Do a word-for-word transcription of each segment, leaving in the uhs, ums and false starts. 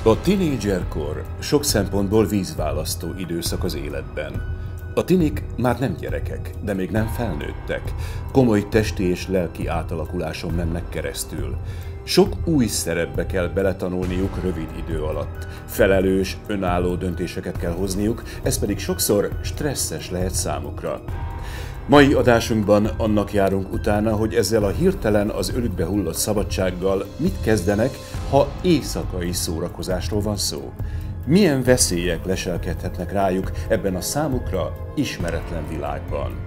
A tinédzserkor sok szempontból vízválasztó időszak az életben. A tinik már nem gyerekek, de még nem felnőttek. Komoly testi és lelki átalakuláson mennek keresztül. Sok új szerepbe kell beletanulniuk rövid idő alatt. Felelős, önálló döntéseket kell hozniuk, ez pedig sokszor stresszes lehet számukra. Mai adásunkban annak járunk utána, hogy ezzel a hirtelen az ölükbe hullott szabadsággal mit kezdenek, ha éjszakai szórakozásról van szó. Milyen veszélyek leselkedhetnek rájuk ebben a számukra ismeretlen világban.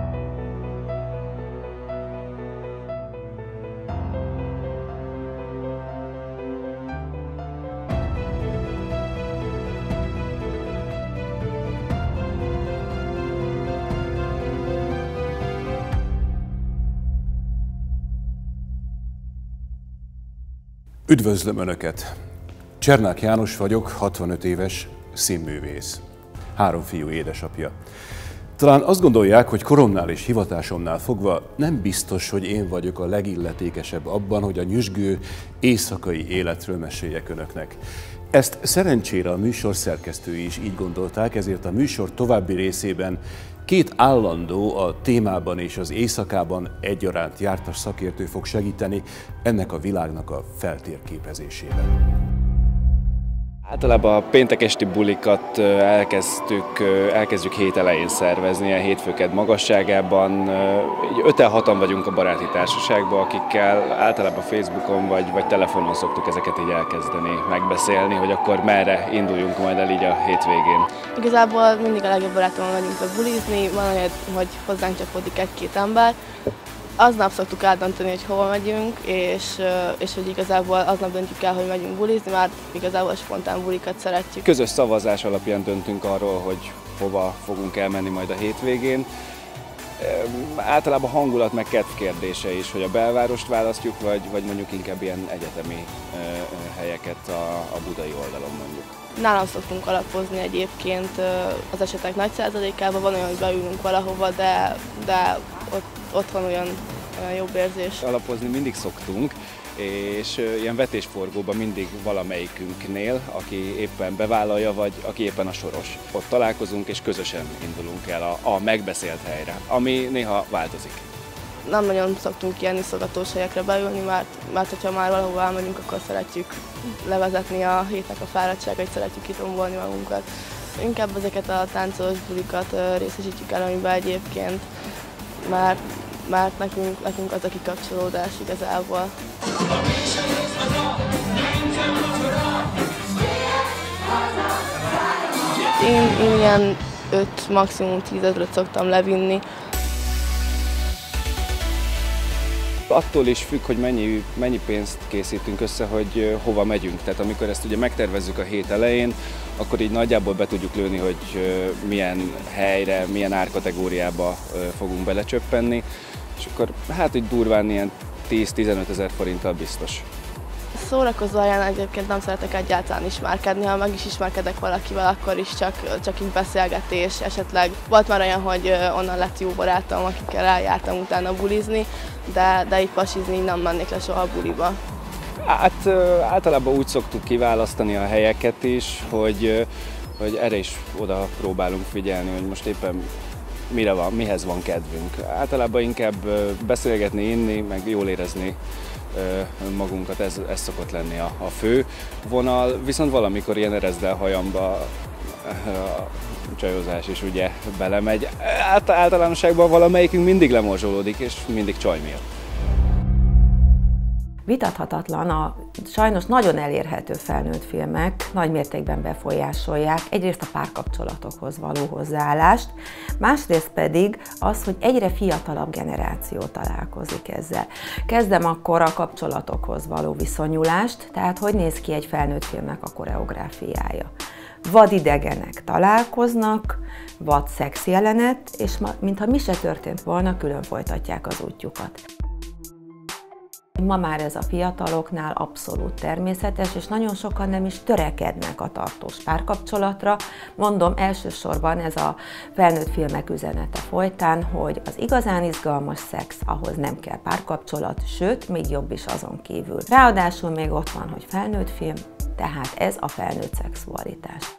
Üdvözlöm Önöket! Csernák János vagyok, hatvanöt éves színművész. Három fiú édesapja. Talán azt gondolják, hogy koromnál és hivatásomnál fogva nem biztos, hogy én vagyok a legilletékesebb abban, hogy a nyüzsgő éjszakai életről meséljek Önöknek. Ezt szerencsére a műsor szerkesztői is így gondolták, ezért a műsor további részében két állandó, a témában és az éjszakában egyaránt jártas szakértő fog segíteni ennek a világnak a feltérképezésében. Általában a péntek esti bulikat elkezdtük, elkezdjük hét elején szervezni, ilyen hétfőked magasságában. öten hatan vagyunk a baráti társaságban, akikkel általában Facebookon vagy, vagy telefonon szoktuk ezeket így elkezdeni, megbeszélni, hogy akkor merre induljunk majd el így a hétvégén. Igazából mindig a legjobb barátommal megyünk be bulizni, van olyan, hogy hozzánk csapódik egy-két ember. Aznap szoktuk eldönteni, hogy hova megyünk, és, és hogy igazából aznap döntjük el, hogy megyünk bulizni, mert igazából spontán bulikat szeretjük. Közös szavazás alapján döntünk arról, hogy hova fogunk elmenni majd a hétvégén. Általában hangulat meg kedv kérdése is, hogy a belvárost választjuk, vagy, vagy mondjuk inkább ilyen egyetemi helyeket a, a budai oldalon mondjuk. Nálam szoktunk alapozni egyébként az esetek nagy százalékában, van olyan, hogy beülünk valahova, de, de ott, ott van olyan, olyan jobb érzés. Alapozni mindig szoktunk, és ilyen vetésforgóban mindig valamelyikünknél, aki éppen bevállalja, vagy aki éppen a soros. Ott találkozunk, és közösen indulunk el a, a megbeszélt helyre, ami néha változik. Nem nagyon szoktunk ilyen iszogatós helyekre beülni, mert, mert hogyha már valahova elmegyünk, akkor szeretjük levezetni a hétnek a fáradtságait, szeretjük kitombolni magunkat. Inkább ezeket a táncolós bulikat részesítjük el, amiben egyébként, mert, mert nekünk, nekünk az a kikapcsolódás igazából. Én, én ilyen öt, maximum tíz ezret szoktam levinni. Attól is függ, hogy mennyi, mennyi pénzt készítünk össze, hogy hova megyünk. Tehát amikor ezt ugye megtervezzük a hét elején, akkor így nagyjából be tudjuk lőni, hogy milyen helyre, milyen árkategóriába fogunk belecsöppenni, és akkor hát így durván ilyen tíz-tizenöt ezer forinttal biztos. Szórakozó helyen egyébként nem szeretek egyáltalán ismerkedni, ha meg is ismerkedek valakivel, akkor is csak, csak így beszélgetés. Esetleg volt már olyan, hogy onnan lett jó barátom, akikkel eljártam utána bulizni, de, de így pasizni így nem mennék le soha a buliba. Hát általában úgy szoktuk kiválasztani a helyeket is, hogy, hogy erre is oda próbálunk figyelni, hogy most éppen mire van, mihez van kedvünk. Általában inkább beszélgetni, inni, meg jól érezni magunkat, ez, ez szokott lenni a, a fő vonal, viszont valamikor ilyen erezdel hajamba a csajozás is ugye belemegy. Át, általánosságban valamelyikünk mindig lemorzsolódik, és mindig csaj miatt. Vitathatatlan, a sajnos nagyon elérhető felnőtt filmek nagy mértékben befolyásolják egyrészt a párkapcsolatokhoz való hozzáállást, másrészt pedig az, hogy egyre fiatalabb generáció találkozik ezzel. Kezdem akkor a kapcsolatokhoz való viszonyulást, tehát hogy néz ki egy felnőtt filmnek a koreográfiája. Vadidegenek találkoznak, vad szex jelenet, és ma, mintha mi se történt volna, külön folytatják az útjukat. Ma már ez a fiataloknál abszolút természetes, és nagyon sokan nem is törekednek a tartós párkapcsolatra. Mondom, elsősorban ez a felnőtt filmek üzenete folytán, hogy az igazán izgalmas szex, ahhoz nem kell párkapcsolat, sőt, még jobb is azon kívül. Ráadásul még ott van, hogy felnőtt film, Tehát ez a felnőtt szexualitás.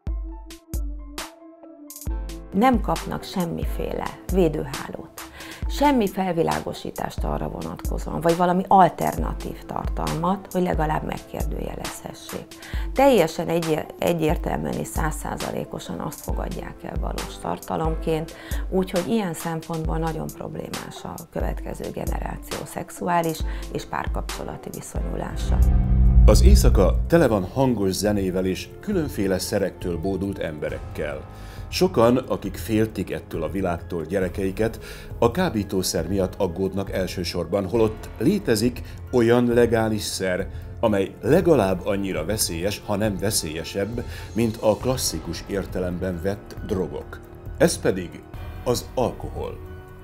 Nem kapnak semmiféle védőhálót, semmi felvilágosítást arra vonatkozóan, vagy valami alternatív tartalmat, hogy legalább megkérdőjelezhessék. Teljesen egy, egyértelműen és száz százalékosan azt fogadják el valós tartalomként, úgyhogy ilyen szempontból nagyon problémás a következő generáció szexuális és párkapcsolati viszonyulása. Az éjszaka tele van hangos zenével és különféle szerektől bódult emberekkel. Sokan, akik féltik ettől a világtól gyerekeiket, a kábítószer miatt aggódnak elsősorban, holott létezik olyan legális szer, amely legalább annyira veszélyes, ha nem veszélyesebb, mint a klasszikus értelemben vett drogok. Ez pedig az alkohol.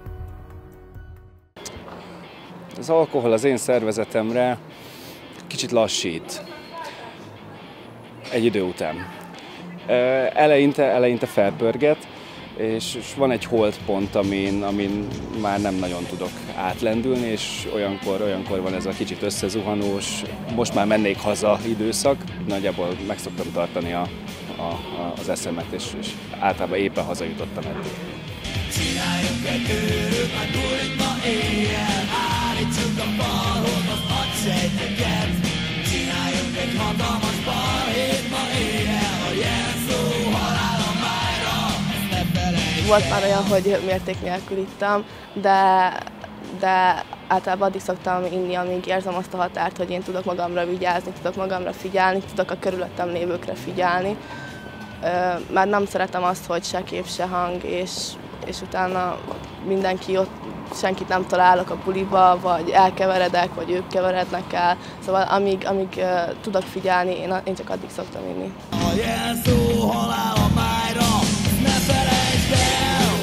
Az alkohol az én szervezetemre kicsit lassít egy idő után. Eleinte, eleinte felpörget, és, és van egy holdpont, amin, amin már nem nagyon tudok átlendülni, és olyankor, olyankor van ez a kicsit összezuhanós, most már mennék haza időszak, nagyjából meg szoktam tartani a, a, a, az eszemet, és, és általában éppen hazajutottam eddig. Csináljunk egy őrőt, már túlik ma éjjel, állítsuk a balhoz az agysejteket. Csináljunk egy hatalmas balhét ma éjjel, a jelszó halál a májra, ezt ne felejtsd. Volt már olyan, hogy mérték nélkül ittam, de, de általában addig szoktam inni, amíg érzem azt a határt, hogy én tudok magamra vigyázni, tudok magamra figyelni, tudok a körülöttem lévőkre figyelni. Már nem szeretem azt, hogy se kép, se hang, és, és utána mindenki ott, senkit nem találok a buliba, vagy elkeveredek, vagy ők keverednek el. Szóval amíg, amíg uh, tudok figyelni, én, én csak addig szoktam inni. A jelszó halál a májra, ne felejtsd el!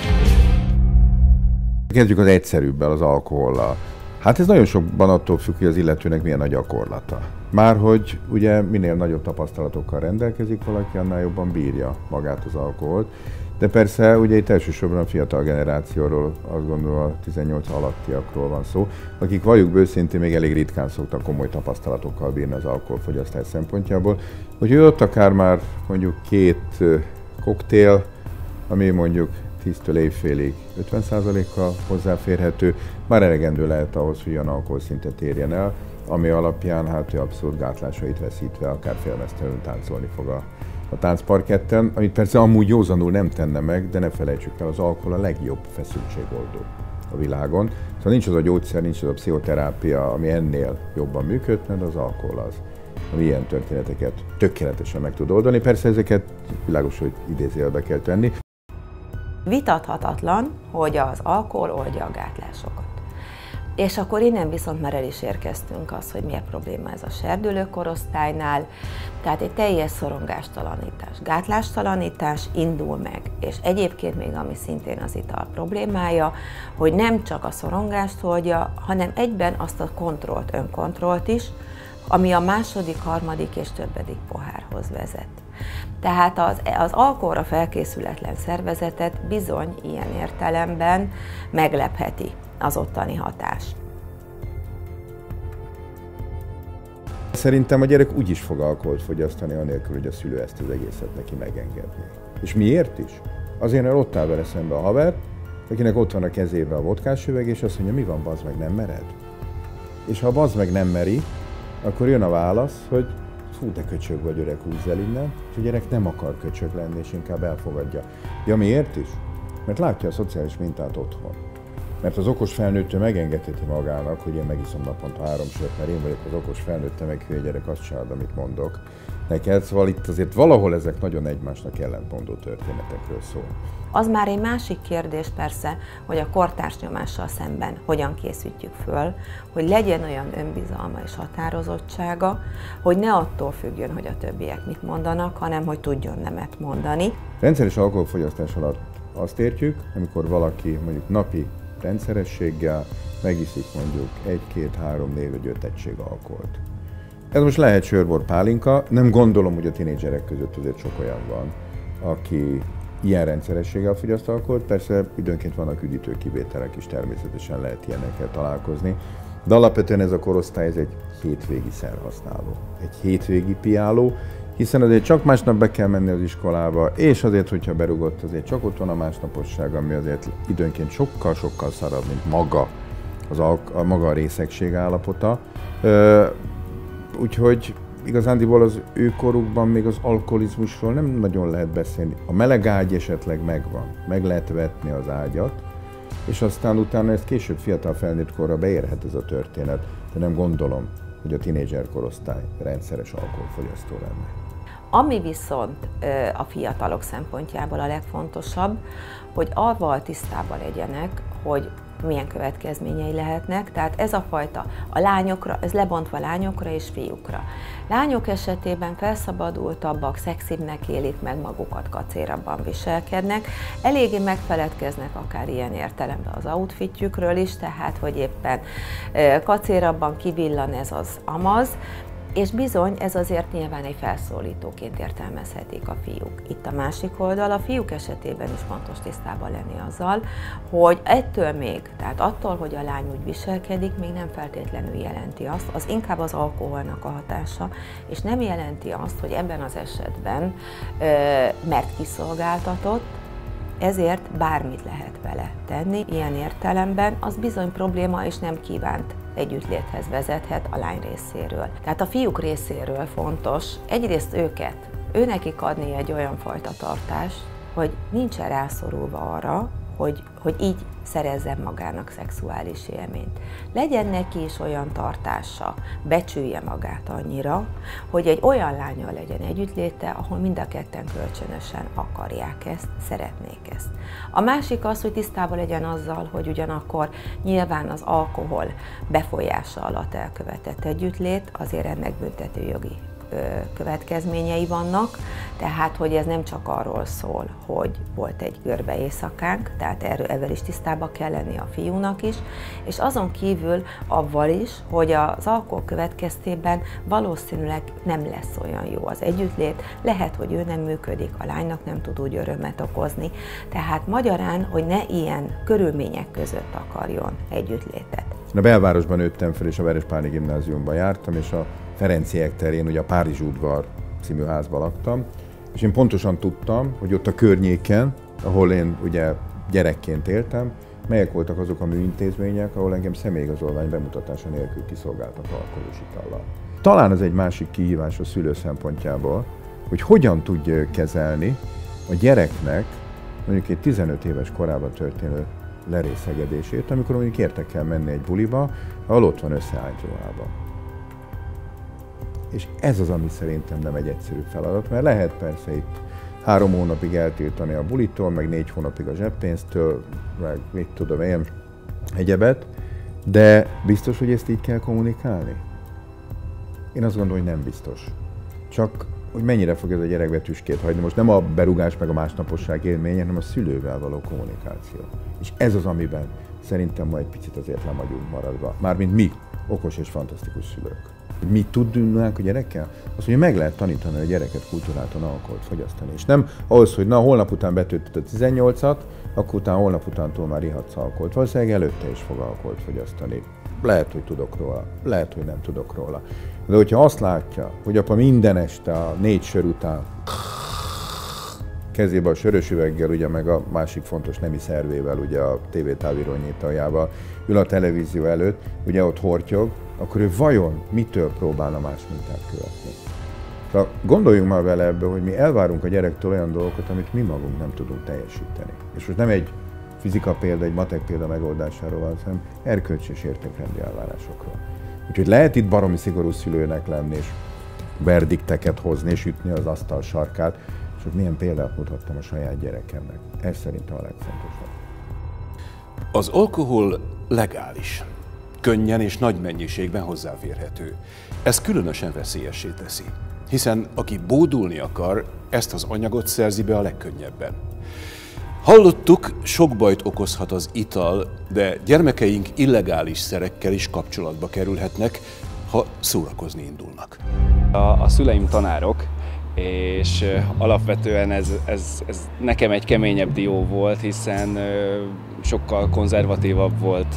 Kezdjük az egyszerűbbel, az alkohollal. Hát ez nagyon sokban attól függ, hogy az illetőnek milyen a gyakorlata. Márhogy ugye minél nagyobb tapasztalatokkal rendelkezik valaki, annál jobban bírja magát az alkoholt. De persze ugye itt elsősorban a fiatal generációról, azt gondolom a tizennyolc alattiakról van szó, akik valljuk be őszintén még elég ritkán szoktak komoly tapasztalatokkal bírni az alkoholfogyasztás szempontjából. Úgyhogy ott akár már mondjuk két koktél, ami mondjuk tíztől éjfélig ötven százalékkal hozzáférhető, már elegendő lehet ahhoz, hogy olyan alkoholszintet érjen el, ami alapján hát ő abszolút gátlásait veszítve akár félmeztelenül táncolni fog a, a táncparketten, amit persze amúgy józanul nem tenne meg, de ne felejtsük el, az alkohol a legjobb feszültségoldó a világon. Szóval nincs az a gyógyszer, nincs az a pszichoterápia, ami ennél jobban működne, de az alkohol az, ami ilyen történeteket tökéletesen meg tud oldani. Persze ezeket világos, hogy idézőjelbe kell tenni. Vitathatatlan, hogy az alkohol oldja a gátlásokat. És akkor innen viszont már el is érkeztünk az, hogy milyen probléma ez a serdülő korosztálynál. Tehát egy teljes szorongástalanítás, gátlástalanítás indul meg. És egyébként még ami szintén az ital problémája, hogy nem csak a szorongást oldja, hanem egyben azt a kontrollt, önkontrollt is, ami a második, harmadik és többedik pohárhoz vezet. Tehát az, az alkoholra felkészületlen szervezetet bizony ilyen értelemben meglepheti az ottani hatás. Szerintem a gyerek úgy is fog alkoholt fogyasztani, anélkül, hogy a szülő ezt az egészet neki megengedné. És miért is? Azért, mert ott áll vele szembe a haver, akinek ott van a kezében a vodkás üveg, és azt mondja, mi van, bazd meg, nem mered? És ha a bazd meg nem meri, akkor jön a válasz, hogy fú, de köcsög vagy, öreg, húzz el innen, és a gyerek nem akar köcsög lenni, és inkább elfogadja. Ja, miért is? Mert látja a szociális mintát otthon. Mert az okos felnőttő megengedheti magának, hogy én megiszom naponta három sört, mert én vagyok az okos felnőtte, meg hülye gyerek, azt csinálod, amit mondok neked. Szóval itt azért valahol ezek nagyon egymásnak ellentmondó történetekről szól. Az már egy másik kérdés persze, hogy a kortárs nyomással szemben hogyan készítjük föl, hogy legyen olyan önbizalma és határozottsága, hogy ne attól függjön, hogy a többiek mit mondanak, hanem hogy tudjon nemet mondani. Rendszeres alkoholfogyasztás alatt azt értjük, amikor valaki mondjuk napi rendszerességgel megiszik mondjuk egy, két, három, négy vagy öt egység alkoholt. Ez most lehet sörbor, pálinka, nem gondolom, hogy a tinédzserek között azért sok olyan van, aki ilyen rendszerességgel fogyaszt alkoholt, persze időnként vannak üdítő kivételek is, természetesen lehet ilyenekkel találkozni, De alapvetően ez a korosztály ez egy hétvégi szerhasználó, egy hétvégi piáló, hiszen azért csak másnap be kell menni az iskolába, és azért, hogyha berugott, azért csak ott van a másnaposság, ami azért időnként sokkal-sokkal szarabb, mint maga, az alk- a maga a részegség állapota. Ö, úgyhogy igazándiból az ő korukban még az alkoholizmusról nem nagyon lehet beszélni. A meleg ágy esetleg megvan, meg lehet vetni az ágyat, és aztán utána ezt később fiatal felnőtt korra beérhet ez a történet, de nem gondolom, hogy a tinédzser korosztály rendszeres alkoholfogyasztó lenne. Ami viszont a fiatalok szempontjából a legfontosabb, hogy avval tisztában legyenek, hogy milyen következményei lehetnek, tehát ez a fajta a lányokra, ez lebontva lányokra és fiúkra. Lányok esetében felszabadultabbak, szexibbnek élik meg magukat, kacérabban viselkednek, eléggé megfeledkeznek akár ilyen értelemben az outfitjükről is, tehát hogy éppen kacérabban kivillan ez az amaz, és bizony ez azért nyilván egy felszólítóként értelmezhetik a fiúk. Itt a másik oldal, a fiúk esetében is fontos tisztában lenni azzal, hogy ettől még, tehát attól, hogy a lány úgy viselkedik, még nem feltétlenül jelenti azt, az inkább az alkoholnak a hatása, és nem jelenti azt, hogy ebben az esetben, mert kiszolgáltatott, ezért bármit lehet vele tenni, ilyen értelemben az bizony probléma és nem kívánt együttléthez vezethet a lány részéről. Tehát a fiúk részéről fontos egyrészt őket, őnekik adni egy olyan fajta tartást, hogy nincsen rászorulva arra, hogy, hogy így szerezzen magának szexuális élményt. Legyen neki is olyan tartása, becsülje magát annyira, hogy egy olyan lánnyal legyen együttléte, ahol mind a ketten kölcsönösen akarják ezt, szeretnék ezt. A másik az, hogy tisztában legyen azzal, hogy ugyanakkor nyilván az alkohol befolyása alatt elkövetett együttlét, azért ennek büntetőjogi következményei vannak, tehát hogy ez nem csak arról szól, hogy volt egy görbe éjszakánk, tehát erről ezzel is tisztában kell lenni a fiúnak is, és azon kívül avval is, hogy az alkohol következtében valószínűleg nem lesz olyan jó az együttlét, lehet, hogy ő nem működik, a lánynak nem tud úgy örömet okozni, tehát magyarán, hogy ne ilyen körülmények között akarjon együttlétet. A belvárosban nőttem fel, és a Verespáni gimnáziumban jártam, és a Ferenciek terén, ugye a Párizsi udvar című házban laktam, és én pontosan tudtam, hogy ott a környéken, ahol én ugye gyerekként éltem, melyek voltak azok a műintézmények, ahol engem személyigazolvány bemutatása nélkül kiszolgáltak alkoholos itallal. Talán ez egy másik kihívás a szülő szempontjából, hogy hogyan tudja ő kezelni a gyereknek mondjuk egy tizenöt éves korában történő lerészegedését, amikor mondjuk érte kell menni egy buliba, ahol ott van összeállítva. És ez az, ami szerintem nem egy egyszerű feladat, mert lehet persze itt három hónapig eltiltani a bulitól, meg négy hónapig a zseppénztől, meg mit tudom én, egyebet, de biztos, hogy ezt így kell kommunikálni? Én azt gondolom, hogy nem biztos. Csak, hogy mennyire fog ez a gyerek tüskét hagyni. Most nem a berugás meg a másnaposság élménye, hanem a szülővel való kommunikáció. És ez az, amiben szerintem ma egy picit azért nem vagyunk maradva. Mármint mi, okos és fantasztikus szülők. Mit tudnánk a gyerekkel? Azt mondja, meg lehet tanítani a gyereket kultúráltan alkoholt fogyasztani. És nem ahhoz, hogy na, holnap után betöltöd a tizennyolcat, akkor utána holnap utántól már ihatsz alkoholt. Valószínűleg előtte is fog alkoholt fogyasztani. Lehet, hogy tudok róla, lehet, hogy nem tudok róla. De hogyha azt látja, hogy apa minden este a négy sör után kezébe a sörös üveggel, ugye meg a másik fontos nemi szervével, ugye a tévétávironyítójával ül a televízió előtt, ugye ott hortyog, akkor ő vajon mitől próbálna más mintát követni? Tehát gondoljunk már vele ebbe, hogy mi elvárunk a gyerektől olyan dolgokat, amit mi magunk nem tudunk teljesíteni. És most nem egy fizika példa, egy matek példa megoldásáról van, hanem erkölcsi és értékrendi elvárásokról. Úgyhogy lehet itt baromi szigorú szülőnek lenni, és verdikteket hozni, és ütni az asztal sarkát, és hogy milyen példát mutattam a saját gyerekemnek. Ez szerintem a legfontosabb. Az alkohol legális. Könnyen és nagy mennyiségben hozzáférhető. Ez különösen veszélyessé teszi, hiszen aki bódulni akar, ezt az anyagot szerzi be a legkönnyebben. Hallottuk, sok bajt okozhat az ital, de gyermekeink illegális szerekkel is kapcsolatba kerülhetnek, ha szórakozni indulnak. A, a szüleim tanárok, és alapvetően ez, ez, ez nekem egy keményebb dió volt, hiszen sokkal konzervatívabb volt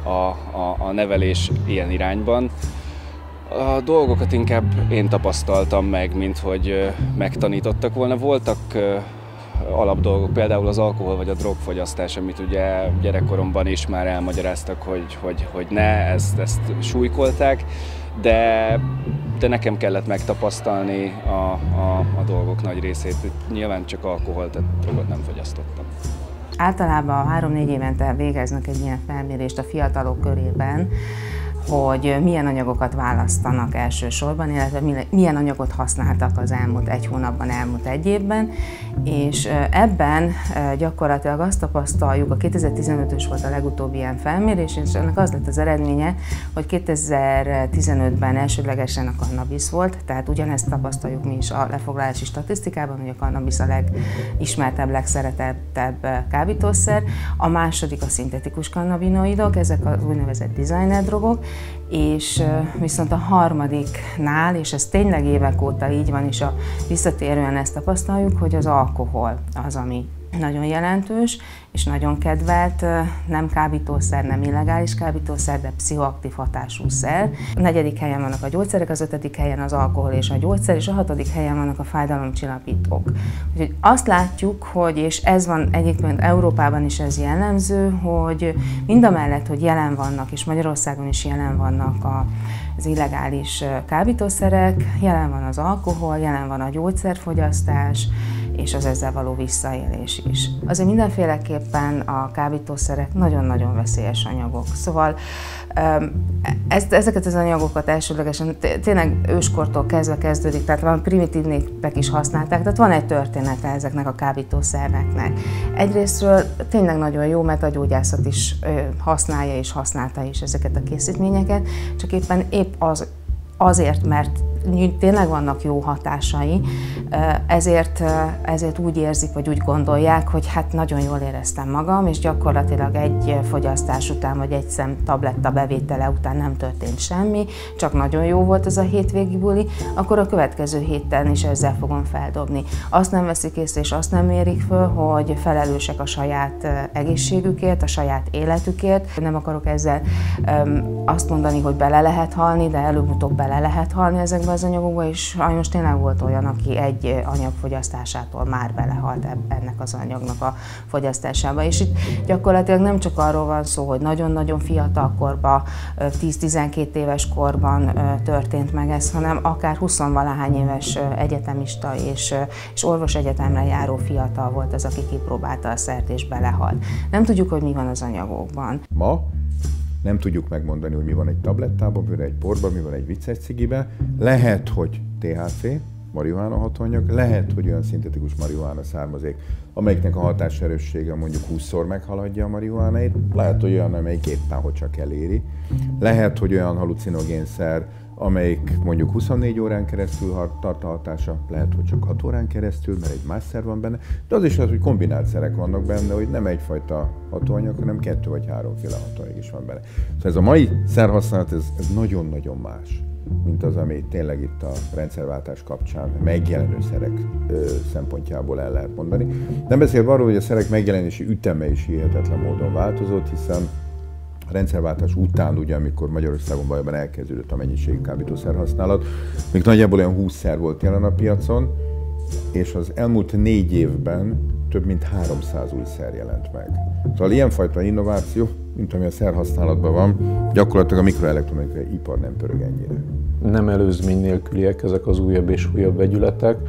a, a, a nevelés ilyen irányban. A dolgokat inkább én tapasztaltam meg, mint hogy megtanítottak volna. Voltak alapdolgok, például az alkohol vagy a drogfogyasztás, amit ugye gyerekkoromban is már elmagyaráztak, hogy, hogy, hogy ne, ezt, ezt súlykolták, de, de nekem kellett megtapasztalni a, a, a dolgok nagy részét. Nyilván csak alkoholt, tehát drogot nem fogyasztottam. Általában három-négy évente végeznek egy ilyen felmérést a fiatalok körében, hogy milyen anyagokat választanak elsősorban, illetve milyen anyagot használtak az elmúlt egy hónapban, elmúlt egy évben, és ebben gyakorlatilag azt tapasztaljuk, a kétezer-tizenötös volt a legutóbbi ilyen felmérés, és ennek az lett az eredménye, hogy kétezer-tizenötben elsődlegesen a kannabisz volt, tehát ugyanezt tapasztaljuk mi is a lefoglalási statisztikában, hogy a kannabisz a legismertebb, legszeretettebb kábítószer, a második a szintetikus kannabinoidok, ezek az úgynevezett designer drogok, és viszont a harmadiknál, és ez tényleg évek óta így van, és a, visszatérően ezt tapasztaljuk, hogy az alkohol az, ami nagyon jelentős, és nagyon kedvelt, nem kábítószer, nem illegális kábítószer, de pszichoaktív hatású szer. A negyedik helyen vannak a gyógyszerek, az ötödik helyen az alkohol és a gyógyszer, és a hatodik helyen vannak a fájdalomcsillapítók. Úgyhogy azt látjuk, hogy, és ez van egyébként Európában is ez jellemző, hogy mindamellett, hogy jelen vannak, és Magyarországon is jelen vannak a az illegális kábítószerek, jelen van az alkohol, jelen van a gyógyszerfogyasztás, és az ezzel való visszaélés is. Azért mindenféleképpen a kábítószerek nagyon-nagyon veszélyes anyagok. Szóval ezt, ezeket az anyagokat elsőlegesen tényleg őskortól kezdve kezdődik, tehát van primitív népek is használták, tehát van egy története ezeknek a kábítószereknek. Egyrésztről tényleg nagyon jó, mert a gyógyászat is használja és használta is ezeket a készítményeket, csak éppen épp az, azért, mert tényleg vannak jó hatásai, ezért, ezért úgy érzik, vagy úgy gondolják, hogy hát nagyon jól éreztem magam, és gyakorlatilag egy fogyasztás után, vagy egy szem tabletta bevétele után nem történt semmi, csak nagyon jó volt ez a hétvégi buli, akkor a következő héten is ezzel fogom feldobni. Azt nem veszik észre, és azt nem mérik föl, hogy felelősek a saját egészségükért, a saját életükért. Nem akarok ezzel um, azt mondani, hogy bele lehet halni, de előbb-utóbb bele lehet halni ezekbe az anyagokba, és sajnos tényleg volt olyan, aki egy anyag fogyasztásától már belehalt ennek az anyagnak a fogyasztásába. És itt gyakorlatilag nem csak arról van szó, hogy nagyon-nagyon fiatal korban, tíz-tizenkét éves korban történt meg ez, hanem akár huszonvalahány éves egyetemista és, és orvosegyetemre járó fiatal volt az, aki kipróbálta a szert és belehalt. Nem tudjuk, hogy mi van az anyagokban. Ma nem tudjuk megmondani, hogy mi van egy tablettában, mi van egy porban, mi van egy vicces cigiben. Lehet, hogy té há cé, marihuána hatóanyag, lehet, hogy olyan szintetikus marihuána származék, amelyiknek a hatáserőssége mondjuk húszszor meghaladja a marihuánáit. Lehet, hogy olyan, amelyik éppen hogy csak eléri. Lehet, hogy olyan halucinogénszer, amelyik mondjuk huszonnégy órán keresztül tart a hatása, lehet, hogy csak hat órán keresztül, mert egy más szer van benne, de az is lehet, hogy kombinált szerek vannak benne, hogy nem egyfajta hatóanyag, hanem kettő vagy háromféle hatóanyag is van benne. Szóval ez a mai szerhasználat, ez, ez nagyon-nagyon más, mint az, ami tényleg itt a rendszerváltás kapcsán megjelenő szerek ö, szempontjából el lehet mondani. Nem beszélve arról, hogy a szerek megjelenési üteme is hihetetlen módon változott, hiszen a rendszerváltás után, ugye, amikor Magyarországon valójában elkezdődött a mennyiségű kábítószer használat, még nagyjából olyan húsz szer volt jelen a piacon, és az elmúlt négy évben több mint háromszáz új szer jelent meg. Szóval ilyenfajta innováció, mint ami a szerhasználatban van, gyakorlatilag a mikroelektronikai ipar nem pörög ennyire. Nem előzmény nélküliek ezek az újabb és újabb vegyületek.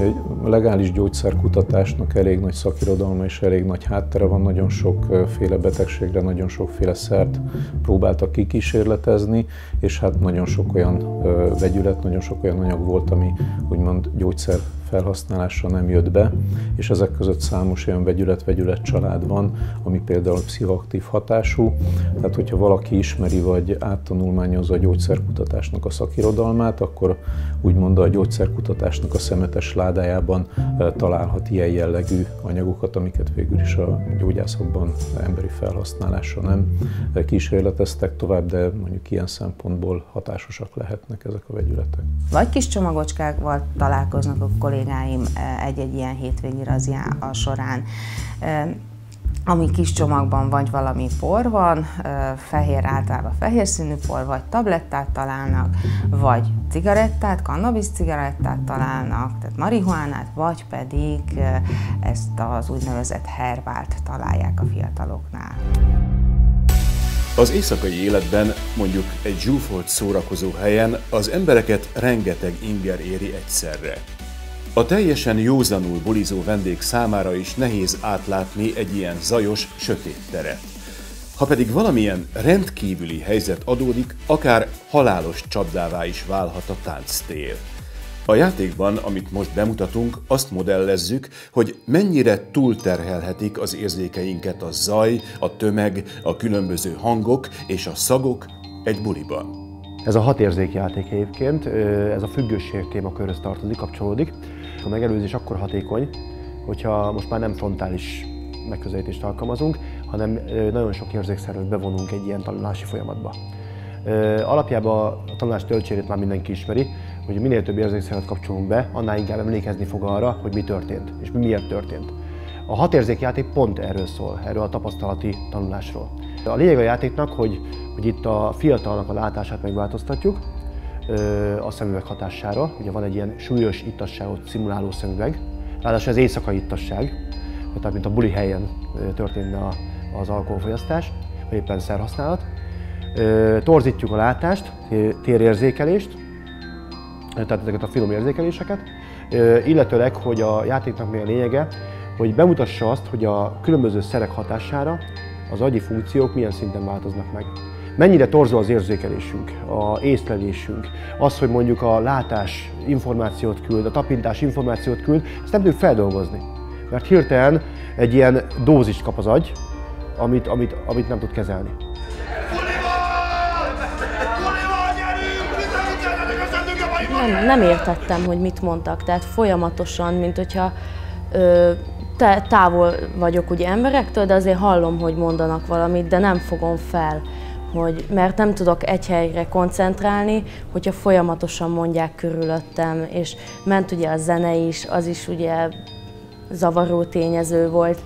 A legális gyógyszerkutatásnak elég nagy szakirodalma és elég nagy háttere van, nagyon sokféle betegségre, nagyon sokféle szert próbáltak kikísérletezni, és hát nagyon sok olyan vegyület, nagyon sok olyan anyag volt, ami úgymond gyógyszer felhasználásra nem jött be, és ezek között számos olyan vegyület-vegyület család van, ami például pszichoaktív hatású. Tehát, hogyha valaki ismeri vagy áttanulmányozza a gyógyszerkutatásnak a szakirodalmát, akkor úgymond a gyógyszerkutatásnak a szemetes ládájában találhat ilyen jellegű anyagokat, amiket végül is a gyógyászatban emberi felhasználásra nem kísérleteztek tovább, de mondjuk ilyen szempontból hatásosak lehetnek ezek a vegyületek. Vagy kis csomagocskákkal találkoznak a kollégáim egy-egy ilyen hétvégi razia során. ami kis csomagban vagy valami por van, fehér, általában fehér színű por, vagy tablettát találnak, vagy cigarettát, cannabis cigarettát találnak, tehát marihuánát, vagy pedig ezt az úgynevezett herbált találják a fiataloknál. Az éjszakai életben, mondjuk egy zsúfolt szórakozó helyen az embereket rengeteg inger éri egyszerre. A teljesen józanul bulizó vendég számára is nehéz átlátni egy ilyen zajos, sötét teret. Ha pedig valamilyen rendkívüli helyzet adódik, akár halálos csapdává is válhat a tánctér. A játékban, amit most bemutatunk, azt modellezzük, hogy mennyire túlterhelhetik az érzékeinket a zaj, a tömeg, a különböző hangok és a szagok egy buliban. Ez a hat érzékjáték egyébként, ez a függőség témakörhöz tartozik, kapcsolódik. A megelőzés akkor hatékony, hogyha most már nem frontális megközelítést alkalmazunk, hanem nagyon sok érzékszervet bevonunk egy ilyen tanulási folyamatba. Alapjában a tanulás töltsérét már mindenki ismeri, hogy minél több érzékszervet kapcsolunk be, annál inkább emlékezni fog arra, hogy mi történt, és mi miért történt. A hat érzékjáték pont erről szól, erről a tapasztalati tanulásról. A lényeg a játéknak, hogy, hogy itt a fiatalnak a látását megváltoztatjuk a szemüveg hatására. Ugye van egy ilyen súlyos ittasságot szimuláló szemüveg, ráadásul ez éjszakai ittasság, tehát mint a buli helyen történne az alkoholfogyasztás, vagy éppen szerhasználat. Torzítjuk a látást, térérzékelést, tehát ezeket a finom érzékeléseket, illetőleg, hogy a játéknak mi a lényege, hogy bemutassa azt, hogy a különböző szerek hatására az agyi funkciók milyen szinten változnak meg. Mennyire torzul az érzékelésünk, a észlelésünk, az, hogy mondjuk a látás információt küld, a tapintás információt küld, ezt nem tudjuk feldolgozni. Mert hirtelen egy ilyen dózist kap az agy, amit, amit, amit nem tud kezelni. Nem, nem értettem, hogy mit mondtak, tehát folyamatosan, mint hogyha ö, te, távol vagyok ugye emberektől, de azért hallom, hogy mondanak valamit, de nem fogom fel, hogy, mert nem tudok egy helyre koncentrálni, hogyha folyamatosan mondják körülöttem, és ment ugye a zene is, az is ugye zavaró tényező volt.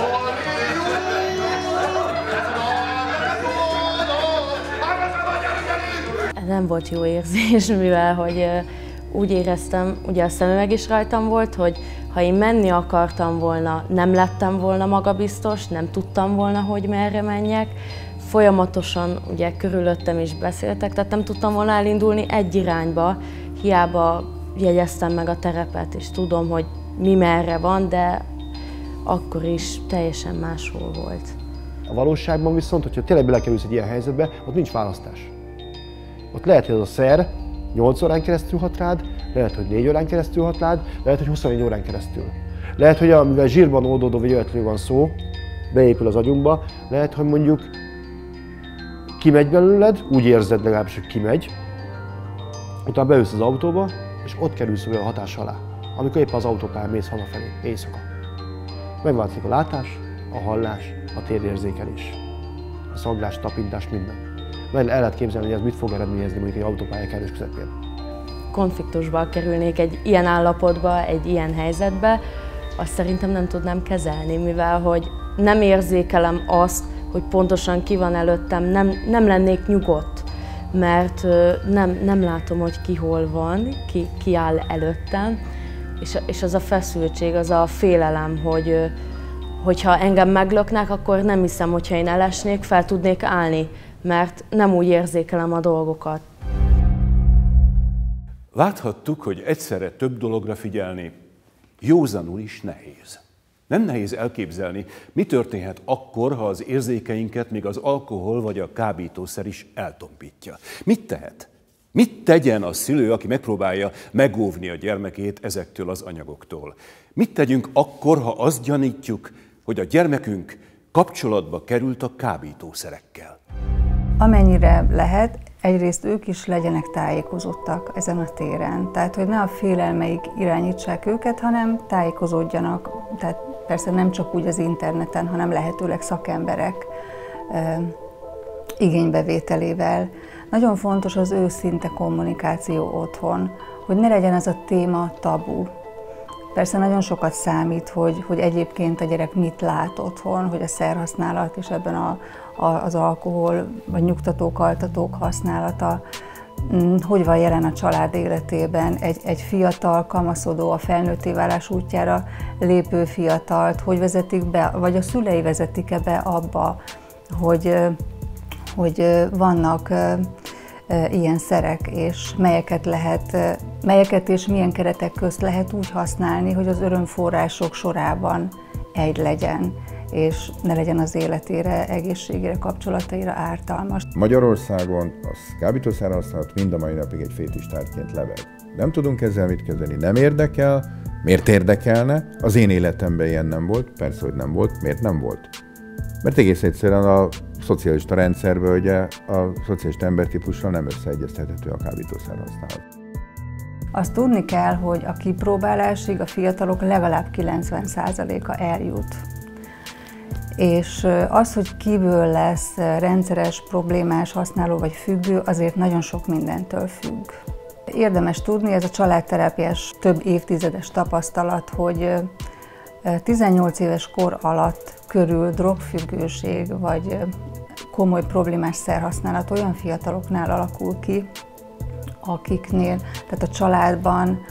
Nem volt jó érzés, mivel hogy úgy éreztem, ugye a szemüveg is rajtam volt, hogy ha én menni akartam volna, nem lettem volna magabiztos, nem tudtam volna, hogy merre menjek. Folyamatosan ugye körülöttem is beszéltek, tehát nem tudtam volna elindulni egy irányba, hiába jegyeztem meg a terepet, és tudom, hogy mi merre van, de akkor is teljesen máshol volt. A valóságban viszont, hogyha tényleg belekerülsz egy ilyen helyzetbe, ott nincs választás. Ott lehet, hogy az a szer nyolc órán keresztül hat rád, lehet, hogy négy órán keresztül hat rád, lehet, hogy huszonnégy órán keresztül. Lehet, hogy amivel zsírban oldódó vagy olyatról van szó, beépül az agyunkba, lehet, hogy mondjuk kimegy belőled, úgy érzed legalábbis, hogy kimegy, utána beülsz az autóba, és ott kerülsz olyan hatás alá, amikor éppen az autópályán mész hazafelé, éjszaka. Megváltozik a látás, a hallás, a térérzékelés, a szaglás, tapintás, minden. Mert el lehet képzelni, hogy ez mit fog eredményezni mondjuk egy autópálya kerülés közepén. Konfliktusba kerülnék egy ilyen állapotba, egy ilyen helyzetbe, azt szerintem nem tudnám kezelni, mivel hogy nem érzékelem azt, hogy pontosan ki van előttem, nem, nem lennék nyugodt, mert nem, nem látom, hogy ki hol van, ki, ki áll előttem, és, és az a feszültség, az a félelem, hogy hogyha engem meglöknek, akkor nem hiszem, hogyha én elesnék, fel tudnék állni, mert nem úgy érzékelem a dolgokat. Láthattuk, hogy egyszerre több dologra figyelni józanul is nehéz. Nem nehéz elképzelni, mi történhet akkor, ha az érzékeinket még az alkohol vagy a kábítószer is eltompítja. Mit tehet? Mit tegyen a szülő, aki megpróbálja megóvni a gyermekét ezektől az anyagoktól? Mit tegyünk akkor, ha azt gyanítjuk, hogy a gyermekünk kapcsolatba került a kábítószerekkel? Amennyire lehet, egyrészt ők is legyenek tájékozottak ezen a téren. Tehát, hogy ne a félelmeik irányítsák őket, hanem tájékozódjanak. Tehát persze nem csak úgy az interneten, hanem lehetőleg szakemberek e, igénybevételével. Nagyon fontos az őszinte kommunikáció otthon, hogy ne legyen ez a téma tabu. Persze nagyon sokat számít, hogy, hogy egyébként a gyerek mit lát otthon, hogy a szerhasználat és ebben a, a, az alkohol vagy nyugtatók, altatók használata hogy van jelen a család életében. Egy, egy fiatal, kamaszodó, a felnőtté válás útjára lépő fiatalt, hogy vezetik be, vagy a szülei vezetik-e be abba, hogy, hogy vannak ilyen szerek, és melyeket lehet, melyeket és milyen keretek közt lehet úgy használni, hogy az örömforrások sorában egy legyen, és ne legyen az életére, egészségére, kapcsolataira ártalmas. Magyarországon a kábítószer használat mind a mai napig egy fétistárgyként lebeg. Nem tudunk ezzel mit kezdeni, nem érdekel. Miért érdekelne? Az én életemben ilyen nem volt, persze, hogy nem volt. Miért nem volt? Mert egész egyszerűen a szocialista rendszerben ugye a szocialista embertípussal nem összeegyeztethető a kábítószer használat. Azt tudni kell, hogy a kipróbálásig a fiatalok legalább kilencven százaléka eljut. És az, hogy kiből lesz rendszeres, problémás, használó vagy függő, azért nagyon sok mindentől függ. Érdemes tudni, ez a családterápiás több évtizedes tapasztalat, hogy tizennyolc éves kor alatt körül drogfüggőség vagy komoly problémás szerhasználat olyan fiataloknál alakul ki, akiknél, tehát a családban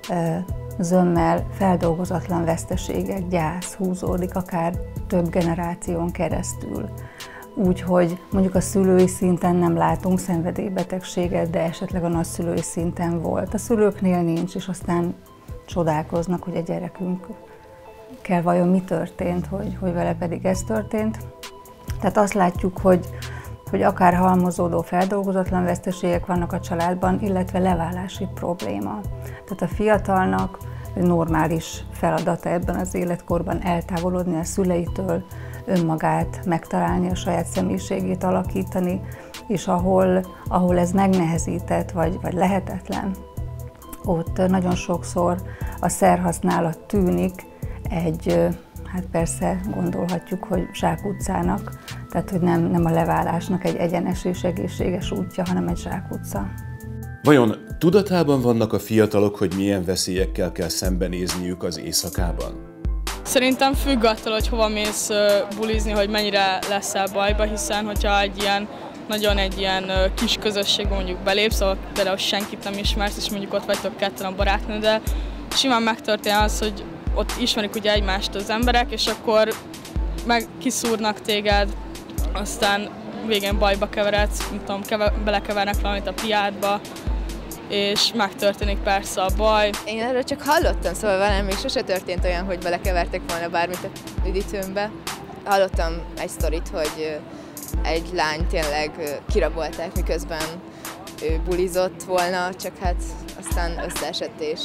zömmel feldolgozatlan veszteségek, gyász húzódik akár több generáción keresztül. Úgyhogy mondjuk a szülői szinten nem látunk szenvedélybetegséget, de esetleg a nagyszülői szinten volt. A szülőknél nincs, és aztán csodálkoznak, hogy a gyerekünkkel vajon mi történt, hogy, hogy vele pedig ez történt. Tehát azt látjuk, hogy, hogy akár halmozódó feldolgozatlan veszteségek vannak a családban, illetve leválási probléma. Tehát a fiatalnak normális feladata ebben az életkorban eltávolodni a szüleitől, önmagát megtalálni, a saját személyiségét alakítani, és ahol, ahol ez megnehezített vagy, vagy lehetetlen, ott nagyon sokszor a szerhasználat tűnik egy, hát persze gondolhatjuk, hogy zsákutcának, tehát hogy nem, nem a leválásnak egy egyenes és egészséges útja, hanem egy zsákutca. Vajon tudatában vannak a fiatalok, hogy milyen veszélyekkel kell szembenézniük az éjszakában? Szerintem függ attól, hogy hova mész bulizni, hogy mennyire leszel bajba, hiszen hogyha egy ilyen, nagyon egy ilyen kis közösségbe mondjuk belépsz, ahol például senkit nem ismersz, és mondjuk ott vagytok ketten a barátnőddel, simán megtörténhet az, hogy ott ismerik ugye egymást az emberek, és akkor meg kiszúrnak téged, aztán végén bajba keveredsz, nem tudom, keve, belekevernek valamit a piádba, és megtörténik persze a baj. Én erről csak hallottam, szóval velem még sose történt olyan, hogy belekevertek volna bármit a üdítőmbe. Hallottam egy sztorit, hogy egy lány tényleg kirabolták, miközben ő bulizott volna, csak hát aztán összeesett, és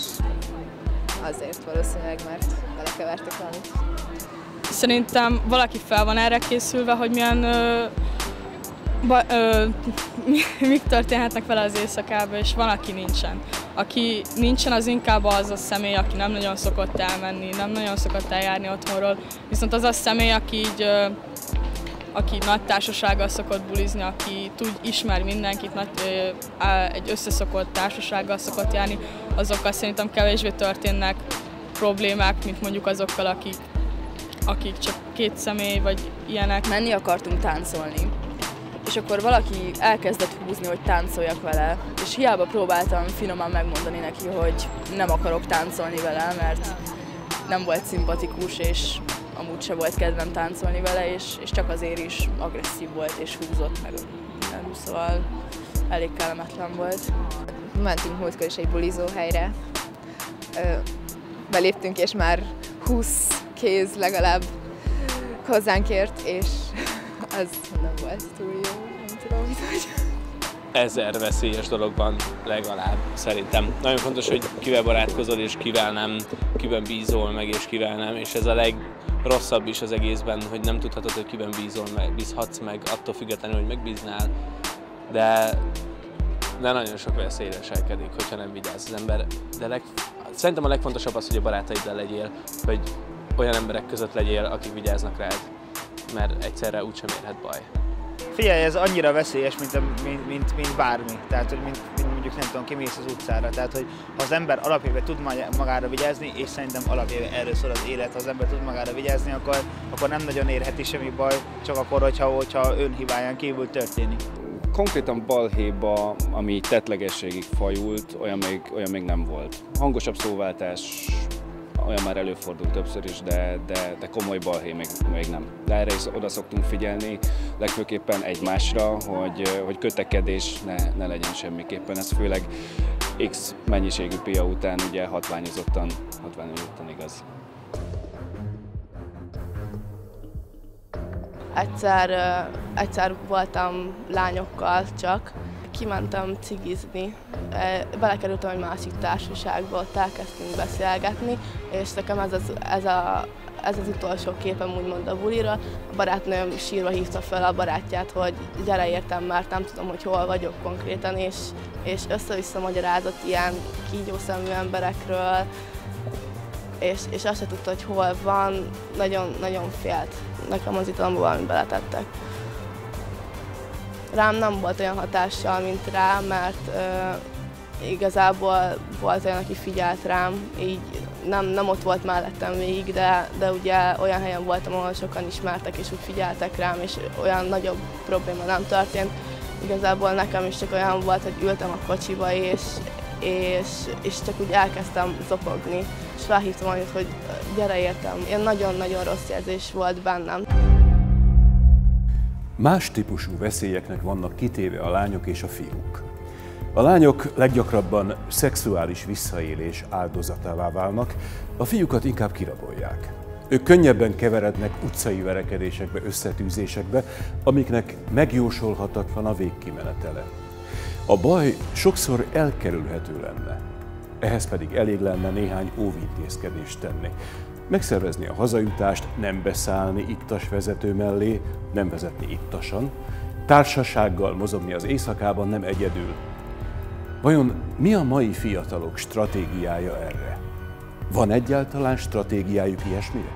azért valószínűleg, mert belekevertek valamit. Szerintem valaki fel van erre készülve, hogy milyen ö, ba, ö, mik történhetnek vele az éjszakában, és van, aki nincsen. Aki nincsen, az inkább az a személy, aki nem nagyon szokott elmenni, nem nagyon szokott eljárni otthonról, viszont az a személy, aki így, ö, aki nagy társasággal szokott bulizni, aki tud, ismer mindenkit, nagy, ö, egy összeszokott társasággal szokott járni, azokkal szerintem kevésbé történnek problémák, mint mondjuk azokkal, akik, akik csak két személy vagy ilyenek. Menni akartunk táncolni, és akkor valaki elkezdett húzni, hogy táncoljak vele, és hiába próbáltam finoman megmondani neki, hogy nem akarok táncolni vele, mert nem volt szimpatikus, és amúgy se volt kedvem táncolni vele, és, és csak azért is agresszív volt, és húzott meg. Szóval elég kellemetlen volt. Mentünk múltkor is egy bulizó helyre. Beléptünk, és már húsz kéz legalább hozzánk ért, és az nem volt túl jó, nem tudom, mit vagy. Ezer veszélyes dologban legalább szerintem. Nagyon fontos, hogy kivel barátkozol és kivel nem, kiben bízol meg és kivel nem, és ez a legrosszabb is az egészben, hogy nem tudhatod, hogy kiben bízol meg, bízhatsz meg, attól függetlenül, hogy megbíznál, de, de nagyon sok veszély leselkedik, hogyha nem vigyáz az ember. De leg, szerintem a legfontosabb az, hogy a barátaiddal legyél, hogy olyan emberek között legyél, akik vigyáznak rád, mert egyszerre úgysem érhet baj. Figyelj, ez annyira veszélyes, mint, a, mint, mint, mint bármi. Tehát, hogy mint, mint mondjuk nem tudom, kimész az utcára. Tehát, hogy ha az ember alapjában tud magára vigyázni, és szerintem alapjában erről szól az élet, ha az ember tud magára vigyázni, akkor, akkor nem nagyon érheti semmi baj, csak akkor, hogyha, hogyha önhibáján kívül történik. Konkrétan balhéba, ami tettlegességig fajult, olyan még, olyan még nem volt. Hangosabb szóváltás, olyan már előfordult többször is, de, de, de komoly balhé még, még nem. De erre is oda szoktunk figyelni, legfőképpen egymásra, hogy, hogy kötekedés ne, ne legyen semmiképpen. Ez főleg X mennyiségű pia után ugye hatványozottan, hatványozottan igaz. Egyszer, egyszer voltam lányokkal csak, kimentem cigizni, belekerültem egy másik társaságba, ott elkezdtünk beszélgetni, és nekem ez az, ez, a, ez az utolsó képem úgymond a bulira. A barátnőm sírva hívta fel a barátját, hogy gyere értem, mert nem tudom, hogy hol vagyok konkrétan, és, és össze-vissza magyarázott ilyen kígyószemű emberekről, és, és azt se tudta, hogy hol van, nagyon-nagyon félt. Nekem az italomban valamit beletettek. Rám nem volt olyan hatással, mint rá, mert uh, igazából volt olyan, aki figyelt rám, így nem, nem ott volt mellettem végig, de, de ugye olyan helyen voltam, ahol sokan ismertek és úgy figyeltek rám, és olyan nagyobb probléma nem történt. Igazából nekem is csak olyan volt, hogy ültem a kocsiba, és, és, és csak úgy elkezdtem zokogni, és felhívtam annyit, hogy gyere értem. Ilyen nagyon-nagyon rossz érzés volt bennem. Más típusú veszélyeknek vannak kitéve a lányok és a fiúk. A lányok leggyakrabban szexuális visszaélés áldozatává válnak, a fiúkat inkább kirabolják. Ők könnyebben keverednek utcai verekedésekbe, összetűzésekbe, amiknek megjósolhatatlan a végkimenetele. A baj sokszor elkerülhető lenne, ehhez pedig elég lenne néhány óvintézkedést tenni. Megszervezni a hazajutást, nem beszállni ittas vezető mellé, nem vezetni ittasan, társasággal mozogni az éjszakában, nem egyedül. Vajon mi a mai fiatalok stratégiája erre? Van egyáltalán stratégiájuk ilyesmire?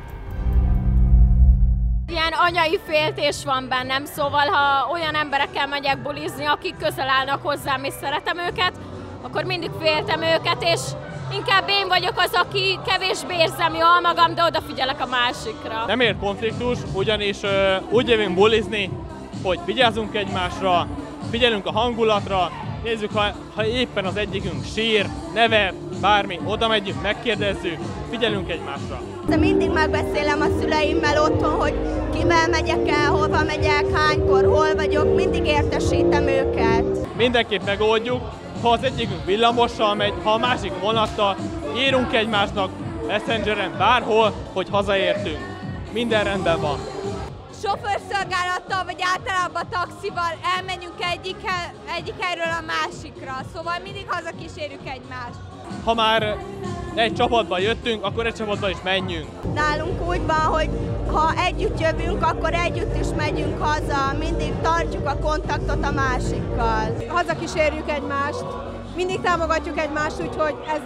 Ilyen anyai féltés van bennem, szóval ha olyan emberekkel megyek bulizni, akik közel állnak hozzám és szeretem őket, akkor mindig féltem őket, és inkább én vagyok az, aki kevésbé érzem jól magam, de odafigyelek a másikra. Nem ér konfliktus, ugyanis uh, úgy jövünk bulizni, hogy vigyázzunk egymásra, figyelünk a hangulatra, nézzük, ha, ha éppen az egyikünk sír, nevet, bármi, oda megyünk, megkérdezzük, figyelünk egymásra. De mindig megbeszélem a szüleimmel otthon, hogy kivel megyek el, hova megyek, hánykor, hol vagyok, mindig értesítem őket. Mindenképp megoldjuk, ha az egyikünk villamossal megy, ha a másik vonattal, írunk egymásnak Messengeren bárhol, hogy hazaértünk. Minden rendben van. Sofőrszolgálattal vagy általában taxival elmenjünk egyik, egyik helyről a másikra, szóval mindig hazakísérjük egymást. Ha már egy csapatban jöttünk, akkor egy csapatban is menjünk. Nálunk úgy van, hogy ha együtt jövünk, akkor együtt is megyünk haza, mindig tartjuk a kontaktot a másikkal. Hazakísérjük egymást, mindig támogatjuk egymást, úgyhogy ez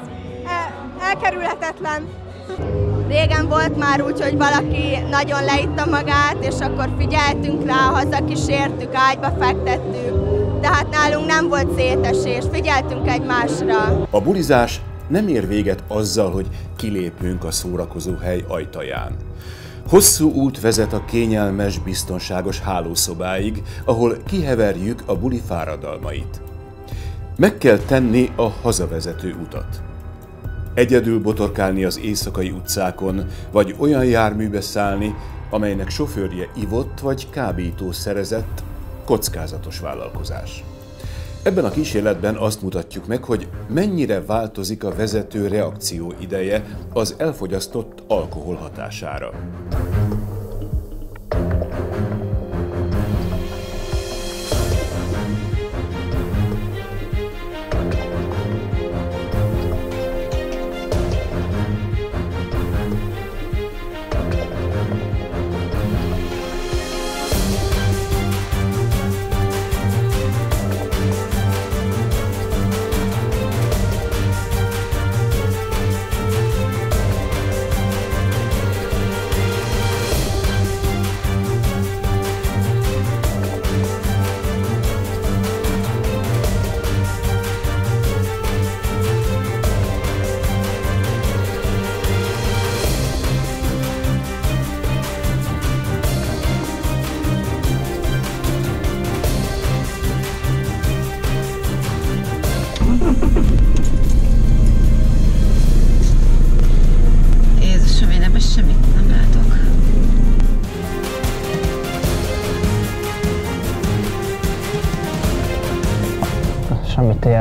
elkerülhetetlen. Régen volt már úgy, hogy valaki nagyon leitta magát, és akkor figyeltünk rá, hazakísértük, ágyba fektettük. De hát nálunk nem volt szétesés, figyeltünk egymásra. A bulizás nem ér véget azzal, hogy kilépünk a szórakozó hely ajtaján. Hosszú út vezet a kényelmes, biztonságos hálószobáig, ahol kiheverjük a buli fáradalmait. Meg kell tenni a hazavezető utat. Egyedül botorkálni az éjszakai utcákon, vagy olyan járműbe szállni, amelynek sofőrje ivott vagy kábítószerezett, kockázatos vállalkozás. Ebben a kísérletben azt mutatjuk meg, hogy mennyire változik a vezető reakció ideje az elfogyasztott alkohol hatására.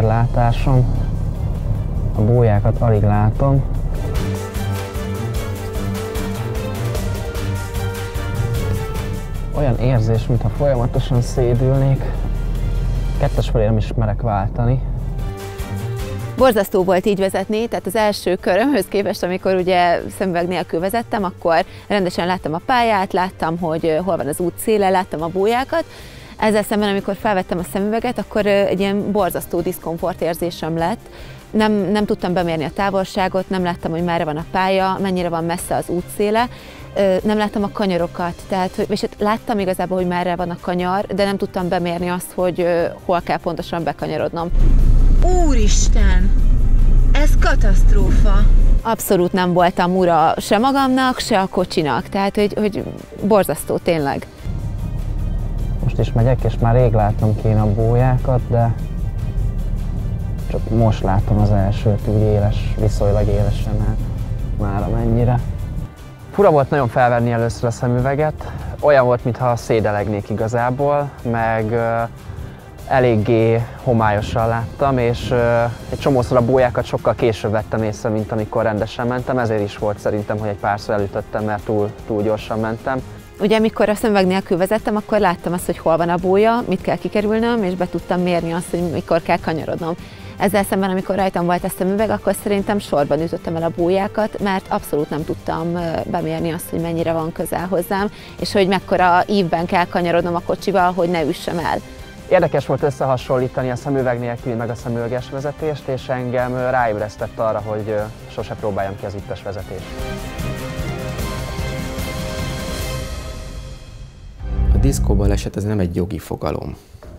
tengerlátásom. A bójákat alig látom. Olyan érzés, mintha folyamatosan szédülnék. Kettes felé nem is merek váltani. Borzasztó volt így vezetni, tehát az első körömhöz képest, amikor ugye szemüveg nélkül vezettem, akkor rendesen láttam a pályát, láttam, hogy hol van az út széle, láttam a bójákat. Ezzel szemben, amikor felvettem a szemüveget, akkor egy ilyen borzasztó diszkomfort érzésem lett. Nem, nem tudtam bemérni a távolságot, nem láttam, hogy merre van a pálya, mennyire van messze az útszéle, nem láttam a kanyarokat, tehát és láttam igazából, hogy merre van a kanyar, de nem tudtam bemérni azt, hogy hol kell pontosan bekanyarodnom. Úristen! Ez katasztrófa! Abszolút nem voltam ura se magamnak, se a kocsinak, tehát hogy, hogy borzasztó tényleg. Most is megyek, és már rég látom kéne a bójákat, de csak most látom az elsőt úgy éles, viszonylag élesen, hát már amennyire. Fura volt nagyon felvenni először a szemüveget, olyan volt, mintha szédelegnék igazából, meg uh, eléggé homályosan láttam, és uh, egy csomószor a bójákat sokkal később vettem észre, mint amikor rendesen mentem, ezért is volt szerintem, hogy egy párszor elütöttem, mert túl, túl gyorsan mentem. Ugye amikor a szemüveg nélkül vezettem, akkor láttam azt, hogy hol van a bója, mit kell kikerülnöm, és be tudtam mérni azt, hogy mikor kell kanyarodnom. Ezzel szemben, amikor rajtam volt a szemüveg, akkor szerintem sorban ütöttem el a bójákat, mert abszolút nem tudtam bemérni azt, hogy mennyire van közel hozzám, és hogy mekkora ívben kell kanyarodnom a kocsival, hogy ne üssem el. Érdekes volt összehasonlítani a szemüveg nélküli meg a szemüveges vezetést, és engem ráébresztett arra, hogy sose próbáljam ki az ittes vezetést. A diszkóbaleset ez nem egy jogi fogalom.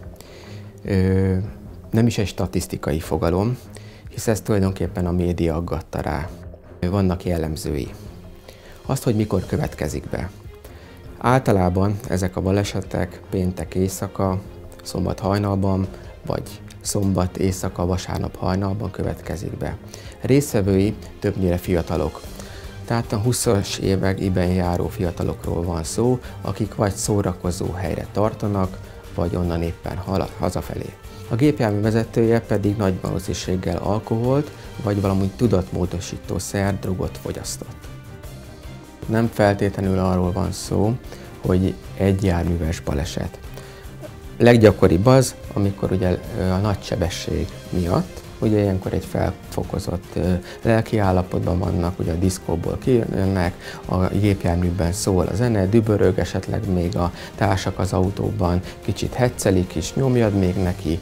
Ö, nem is egy statisztikai fogalom, hisz ezt tulajdonképpen a média aggatta rá. Vannak jellemzői. Azt, hogy mikor következik be. Általában ezek a balesetek péntek éjszaka, szombat hajnalban, vagy szombat éjszaka, vasárnap hajnalban következik be. Résztvevői többnyire fiatalok. Tehát a huszas években járó fiatalokról van szó, akik vagy szórakozó helyre tartanak, vagy onnan éppen hazafelé. A gépjármű vezetője pedig nagy valószínűséggel alkoholt, vagy valami tudatmódosítószer, drogot fogyasztott. Nem feltétlenül arról van szó, hogy egy járműves baleset. Leggyakoribb az, amikor ugye a nagy sebesség miatt, ugye ilyenkor egy felfokozott lelki állapotban vannak, ugye a diszkóból kijönnek, a gépjárműben szól a zene, dübörög, esetleg még a társak az autóban kicsit heccelik is, nyomjad még neki,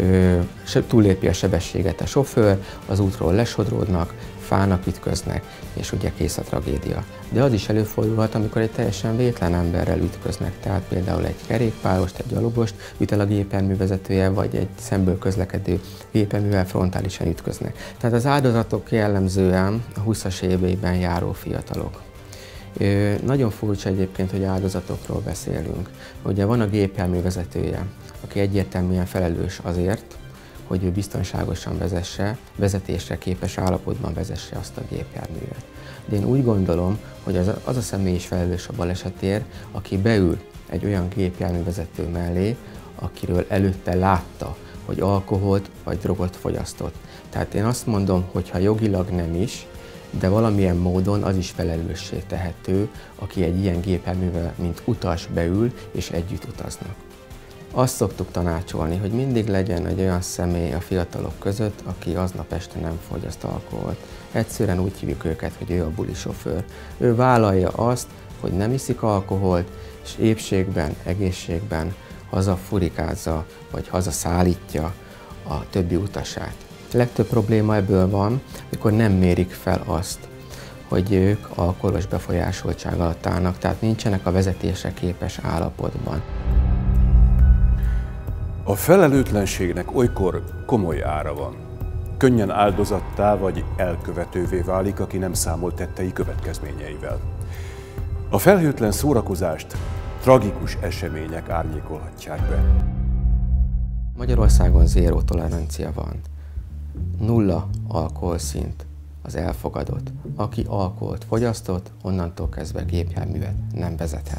túllépi a sebességet a sofőr, az útról lesodródnak, fának ütköznek, és ugye kész a tragédia. De az is előfordulhat, amikor egy teljesen vétlen emberrel ütköznek, tehát például egy kerékpárost, egy gyalogost üt el a gépjármű vezetője, vagy egy szemből közlekedő gépjárművel frontálisan ütköznek. Tehát az áldozatok jellemzően a huszas éveiben járó fiatalok. Ö, nagyon furcsa egyébként, hogy áldozatokról beszélünk. Ugye van a gépjármű vezetője, aki egyértelműen felelős azért, hogy ő biztonságosan vezesse, vezetésre képes állapotban vezesse azt a gépjárművet. De én úgy gondolom, hogy az a, az a személy is felelős a balesetért, aki beül egy olyan gépjárművezető mellé, akiről előtte látta, hogy alkoholt vagy drogot fogyasztott. Tehát én azt mondom, hogy ha jogilag nem is, de valamilyen módon az is felelőssé tehető, aki egy ilyen gépjárművel, mint utas beül és együtt utaznak. Azt szoktuk tanácsolni, hogy mindig legyen egy olyan személy a fiatalok között, aki aznap este nem fogyaszt alkoholt. Egyszerűen úgy hívjuk őket, hogy ő a bulisofőr. Ő vállalja azt, hogy nem iszik alkoholt, és épségben, egészségben hazafurikázza, vagy hazaszállítja a többi utasát. A legtöbb probléma ebből van, mikor nem mérik fel azt, hogy ők alkoholos befolyásoltság alatt állnak, tehát nincsenek a vezetésre képes állapotban. A felelőtlenségnek olykor komoly ára van. Könnyen áldozattá vagy elkövetővé válik, aki nem számol tettei következményeivel. A felhőtlen szórakozást tragikus események árnyékolhatják be. Magyarországon zéró tolerancia van. Nulla alkoholszint az elfogadott. Aki alkoholt fogyasztott, onnantól kezdve gépjárművet nem vezethet.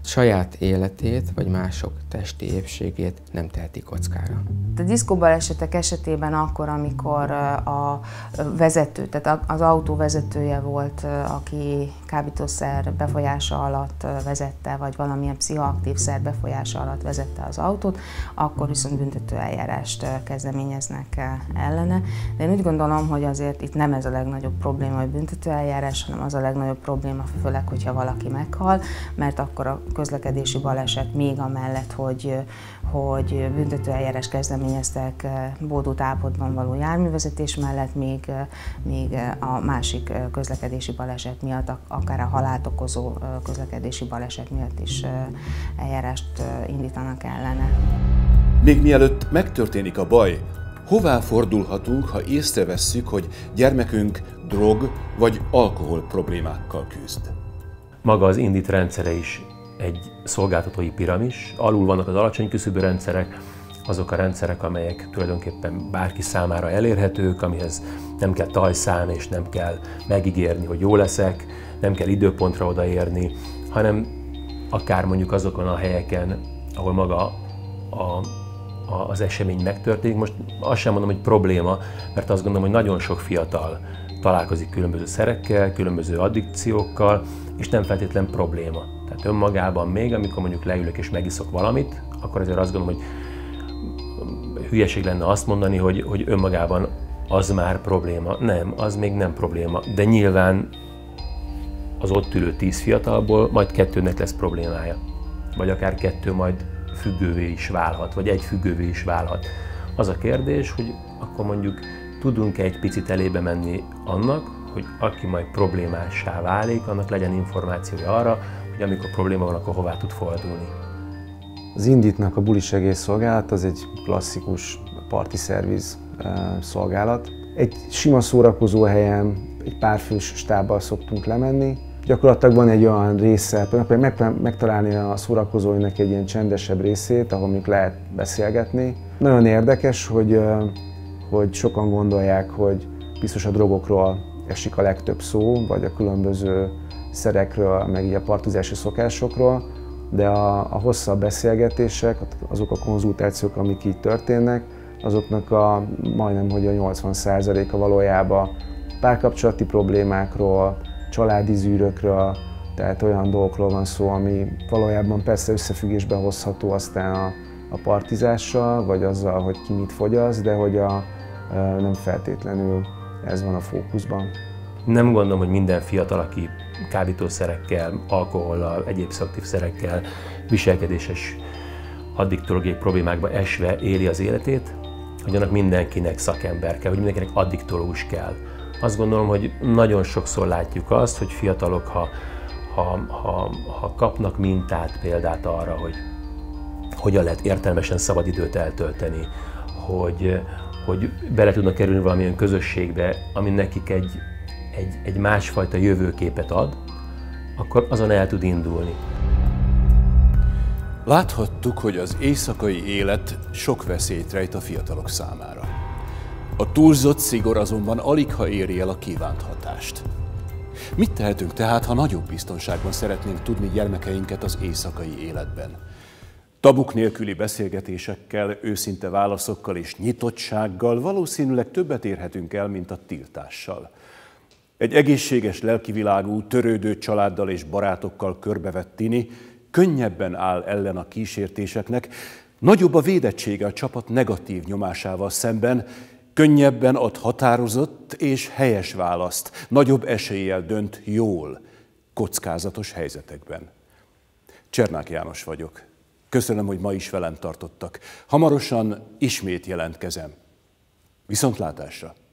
saját életét vagy mások testi épségét nem teheti kockára. A diszkóbalesetek esetében akkor, amikor a vezető, tehát az autó vezetője volt, aki kábítószer befolyása alatt vezette, vagy valamilyen pszichoaktív szer befolyása alatt vezette az autót, akkor viszont büntetőeljárást kezdeményeznek ellene. De én úgy gondolom, hogy azért itt nem ez a legnagyobb probléma, hogy büntetőeljárás, hanem az a legnagyobb probléma, főleg, hogyha valaki meghal, mert akkor a közlekedési baleset még amellett, hogy, hogy büntetőeljárás kezdeményeztek bódult állapotban való járművezetés mellett, még, még a másik közlekedési baleset miatt, akár a halált okozó közlekedési baleset miatt is eljárást indítanak ellene. Még mielőtt megtörténik a baj, hová fordulhatunk, ha észrevesszük, hogy gyermekünk drog vagy alkohol problémákkal küzd? Maga az Indit rendszere is egy szolgáltatói piramis. Alul vannak az alacsony küszöbű rendszerek, azok a rendszerek, amelyek tulajdonképpen bárki számára elérhetők, amihez nem kell tajszán és nem kell megígérni, hogy jó leszek, nem kell időpontra odaérni, hanem akár mondjuk azokon a helyeken, ahol maga a, a, az esemény megtörténik. Most azt sem mondom, hogy probléma, mert azt gondolom, hogy nagyon sok fiatal találkozik különböző szerekkel, különböző addikciókkal, és nem feltétlen probléma. Tehát önmagában még, amikor mondjuk leülök és megiszok valamit, akkor azért azt gondolom, hogy hülyeség lenne azt mondani, hogy, hogy önmagában az már probléma. Nem, az még nem probléma, de nyilván az ott ülő tíz fiatalból majd kettőnek lesz problémája. Vagy akár kettő majd függővé is válhat, vagy egy függővé is válhat. Az a kérdés, hogy akkor mondjuk tudunk-e egy picit elébe menni annak, hogy aki majd problémássá válik, annak legyen információja arra, hogy amikor probléma van, akkor hová tud fordulni. Az Inditnak a buli segélyszolgálat az egy klasszikus parti szerviz szolgálat. Egy sima szórakozó helyen, egy párfős stábbal szoktunk lemenni. Gyakorlatilag van egy olyan része, például megtalálni a szórakozóinak egy ilyen csendesebb részét, ahol még lehet beszélgetni. Nagyon érdekes, hogy, hogy sokan gondolják, hogy biztos a drogokról esik a legtöbb szó, vagy a különböző szerekről, meg így a partizási szokásokról, de a, a hosszabb beszélgetések, azok a konzultációk, amik így történnek, azoknak a majdnem, hogy a nyolcvan százaléka valójában párkapcsolati problémákról, családi zűrökről, tehát olyan dolgokról van szó, ami valójában persze összefüggésbe hozható aztán a, a partizással, vagy azzal, hogy ki mit fogyaszt, de hogy a, nem feltétlenül ez van a fókuszban. Nem gondolom, hogy minden fiatal, aki kábítószerekkel, alkohollal, egyéb pszichoaktív szerekkel, viselkedéses addiktológiai problémákba esve éli az életét, hogy annak mindenkinek szakember kell, hogy mindenkinek addiktológus kell. Azt gondolom, hogy nagyon sokszor látjuk azt, hogy fiatalok, ha, ha, ha, ha kapnak mintát, példát arra, hogy hogyan lehet értelmesen szabadidőt eltölteni, hogy, hogy bele tudnak kerülni valamilyen közösségbe, ami nekik egy, egy, egy másfajta jövőképet ad, akkor azon el tud indulni. Láthattuk, hogy az éjszakai élet sok veszélyt rejt a fiatalok számára. A túlzott szigor azonban aligha éri el a kívánt hatást. Mit tehetünk tehát, ha nagyobb biztonságban szeretnénk tudni gyermekeinket az éjszakai életben? Tabuk nélküli beszélgetésekkel, őszinte válaszokkal és nyitottsággal valószínűleg többet érhetünk el, mint a tiltással. Egy egészséges lelkivilágú, törődő családdal és barátokkal körbevett tini könnyebben áll ellen a kísértéseknek, nagyobb a védettsége a csapat negatív nyomásával szemben, könnyebben ad határozott és helyes választ, nagyobb eséllyel dönt jól, kockázatos helyzetekben. Csernák János vagyok. Köszönöm, hogy ma is velem tartottak. Hamarosan ismét jelentkezem. Viszontlátásra!